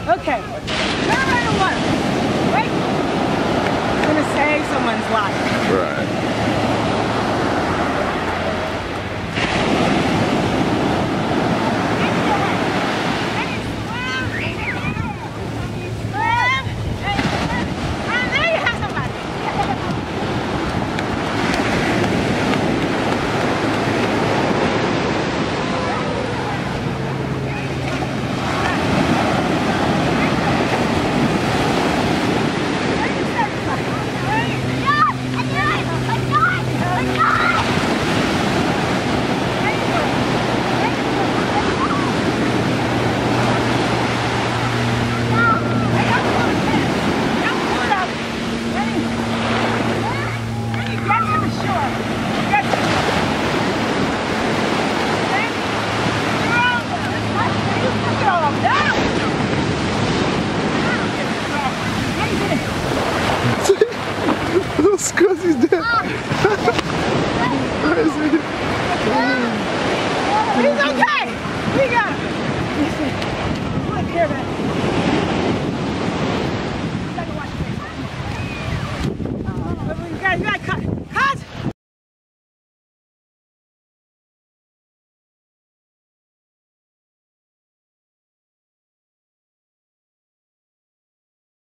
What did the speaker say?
Okay. Turn right and left. Right? It's gonna save someone's life. Right. Scuzzy's dead. Where is he? He's okay. We got him. Look here, man.